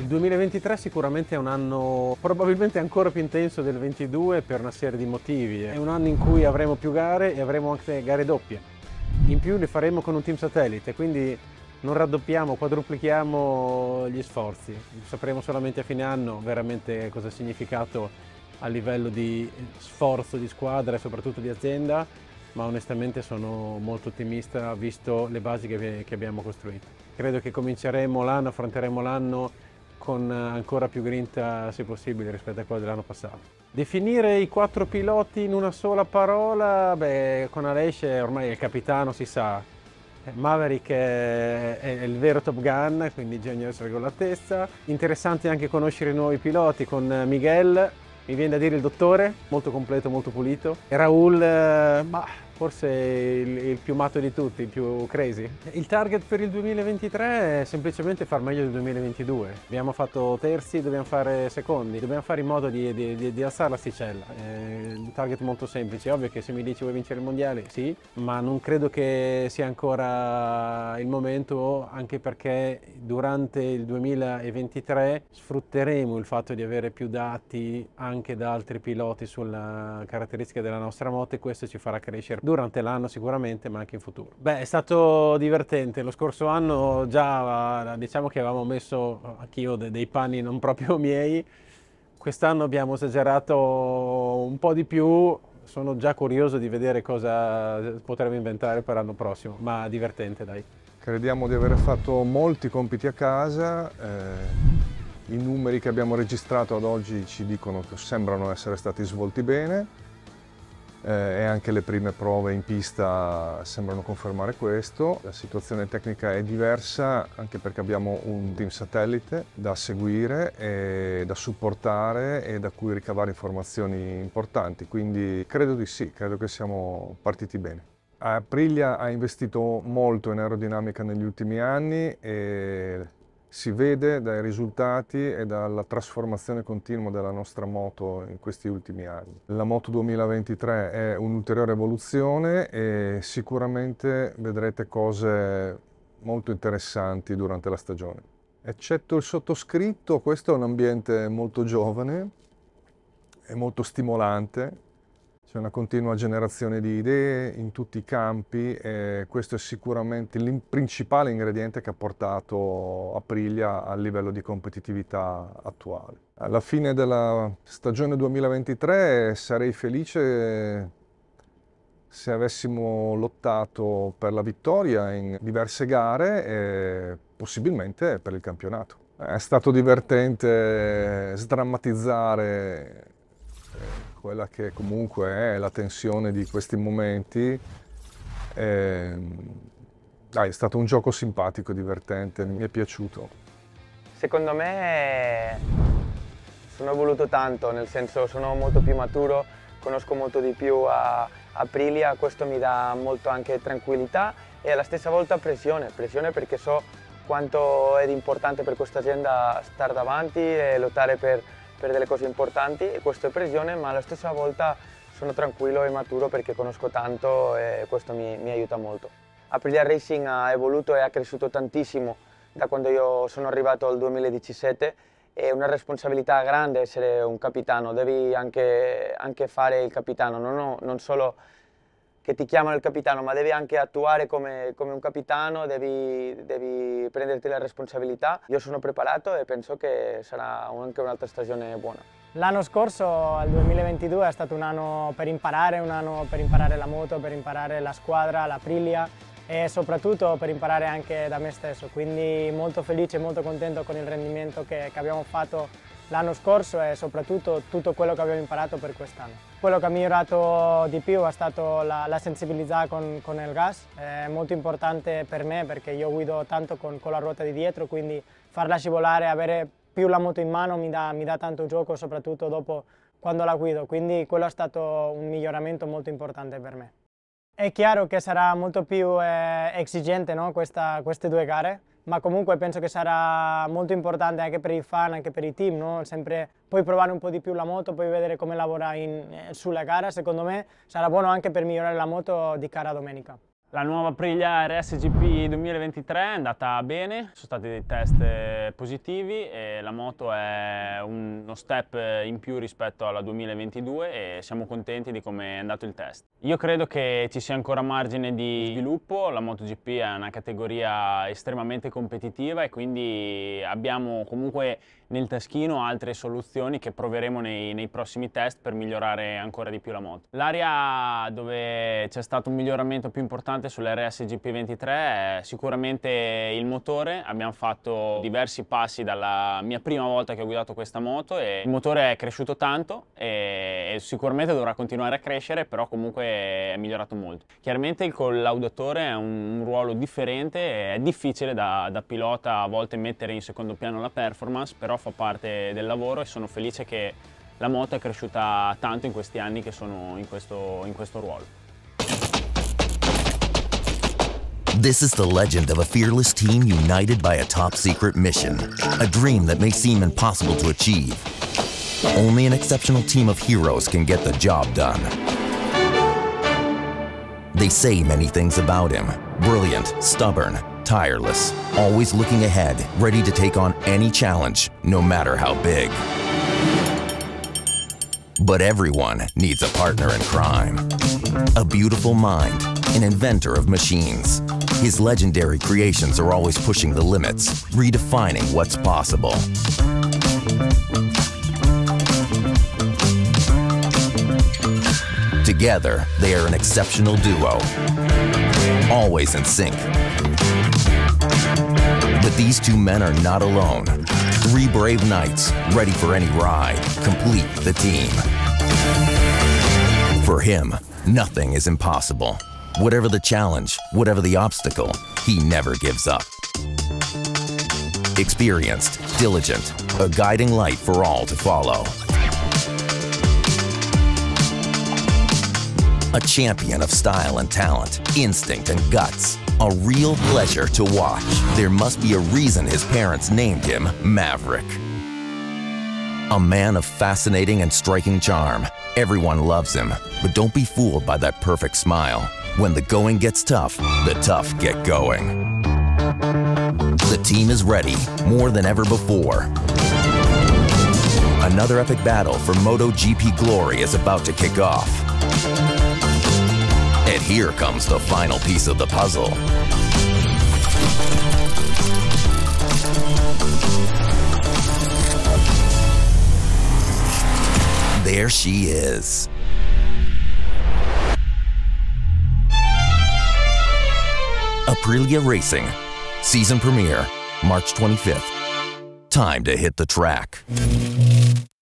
Il 2023 sicuramente è un anno probabilmente ancora più intenso del 22 per una serie di motivi. È un anno in cui avremo più gare e avremo anche gare doppie. In più le faremo con un team satellite, quindi non raddoppiamo, quadruplichiamo gli sforzi. Sapremo solamente a fine anno veramente cosa ha significato a livello di sforzo di squadra e soprattutto di azienda, ma onestamente sono molto ottimista visto le basi che abbiamo costruito. Credo che cominceremo l'anno, affronteremo l'anno con ancora più grinta se possibile rispetto a quello dell'anno passato. Definire i 4 piloti in una sola parola, con Aleix ormai è il capitano, si sa. Maverick è il vero Top Gun, quindi bisogna essere con la testa. Interessante anche conoscere i nuovi piloti con Miguel, mi viene da dire il dottore, molto completo, molto pulito. E Raul, forse il più matto di tutti, il più crazy. Il target per il 2023 è semplicemente far meglio del 2022. Abbiamo fatto terzi, dobbiamo fare secondi, dobbiamo fare in modo di alzare l'asticella. Un target molto semplice, è ovvio che se mi dici vuoi vincere il mondiale, sì, ma non credo che sia ancora il momento, anche perché durante il 2023 sfrutteremo il fatto di avere più dati anche da altri piloti sulla caratteristica della nostra moto e questo ci farà crescere durante l'anno sicuramente, ma anche in futuro. È stato divertente. Lo scorso anno già diciamo che avevamo messo anch'io dei panni non proprio miei. Quest'anno abbiamo esagerato un po' di più. Sono già curioso di vedere cosa potremo inventare per l'anno prossimo, ma divertente, dai. Crediamo di aver fatto molti compiti a casa. I numeri che abbiamo registrato ad oggi ci dicono che sembrano essere stati svolti bene. E anche le prime prove in pista sembrano confermare questo. La situazione tecnica è diversa anche perché abbiamo un team satellite da seguire e da supportare e da cui ricavare informazioni importanti, quindi credo di sì, credo che siamo partiti bene. Aprilia ha investito molto in aerodinamica negli ultimi anni e si vede dai risultati e dalla trasformazione continua della nostra moto in questi ultimi anni. La Moto 2023 è un'ulteriore evoluzione e sicuramente vedrete cose molto interessanti durante la stagione. Eccetto il sottoscritto, questo è un ambiente molto giovane e molto stimolante. C'è una continua generazione di idee in tutti i campi e questo è sicuramente il principale ingrediente che ha portato Aprilia al livello di competitività attuale. Alla fine della stagione 2023 sarei felice se avessimo lottato per la vittoria in diverse gare e possibilmente per il campionato. È stato divertente sdrammatizzare quella che comunque è la tensione di questi momenti. Dai, è stato un gioco simpatico, divertente, mi è piaciuto. Secondo me sono evoluto tanto, nel senso sono molto più maturo, conosco molto di più Aprilia, questo mi dà molto anche tranquillità e alla stessa volta pressione perché so quanto è importante per questa azienda stare davanti e lottare per delle cose importanti e questo è pressione, ma alla stessa volta sono tranquillo e maturo perché conosco tanto e questo mi aiuta molto. Aprilia Racing ha evoluto e ha cresciuto tantissimo da quando io sono arrivato al 2017, è una responsabilità grande essere un capitano, devi anche fare il capitano, non solo che ti chiamano il capitano, ma devi anche attuare come un capitano, devi prenderti la responsabilità. Io sono preparato e penso che sarà anche un'altra stagione buona. L'anno scorso, il 2022, è stato un anno per imparare la moto, per imparare la squadra, l'Aprilia e soprattutto per imparare anche da me stesso. Quindi molto felice e molto contento con il rendimento che abbiamo fatto l'anno scorso e soprattutto tutto quello che abbiamo imparato per quest'anno. Quello che ha migliorato di più è stato la sensibilità con il gas, è molto importante per me perché io guido tanto con la ruota di dietro, quindi farla scivolare, avere più la moto in mano mi dà tanto gioco, soprattutto dopo quando la guido, quindi quello è stato un miglioramento molto importante per me. È chiaro che sarà molto più esigente, no, queste due gare, ma comunque penso che sarà molto importante anche per i fan, anche per i team, no? Sempre puoi provare un po' di più la moto, puoi vedere come lavora sulla gara, secondo me sarà buono anche per migliorare la moto di cara a domenica. La nuova Aprilia RS-GP 2023 è andata bene, sono stati dei test positivi e la moto è uno step in più rispetto alla 2022 e siamo contenti di come è andato il test. Io credo che ci sia ancora margine di sviluppo, la MotoGP è una categoria estremamente competitiva e quindi abbiamo comunque nel taschino altre soluzioni che proveremo nei prossimi test per migliorare ancora di più la moto. L'area dove c'è stato un miglioramento più importante sull'RS GP23 è sicuramente il motore. Abbiamo fatto diversi passi dalla mia prima volta che ho guidato questa moto e il motore è cresciuto tanto e sicuramente dovrà continuare a crescere, però comunque è migliorato molto. Chiaramente il collaudatore è un ruolo differente, è difficile da pilota a volte mettere in secondo piano la performance, però fa parte del lavoro e sono felice che la moto è cresciuta tanto in questi anni che sono in questo ruolo. This is the legend of a fearless team united by a top-secret mission, a dream that may seem impossible to achieve. Only an exceptional team of heroes can get the job done. They say many things about him: brilliant, stubborn, tireless, always looking ahead, ready to take on any challenge, no matter how big. But everyone needs a partner in crime. A beautiful mind, an inventor of machines. His legendary creations are always pushing the limits, redefining what's possible. Together, they are an exceptional duo, always in sync. But these two men are not alone. 3 brave knights, ready for any ride, complete the team. For him, nothing is impossible. Whatever the challenge, whatever the obstacle, he never gives up. Experienced, diligent, a guiding light for all to follow. A champion of style and talent, instinct and guts. A real pleasure to watch. There must be a reason his parents named him Maverick. A man of fascinating and striking charm. Everyone loves him, but don't be fooled by that perfect smile. When the going gets tough, the tough get going. The team is ready, more than ever before. Another epic battle for MotoGP glory is about to kick off. And here comes the final piece of the puzzle. There she is. Aprilia Racing, season premiere, March 25th. Time to hit the track.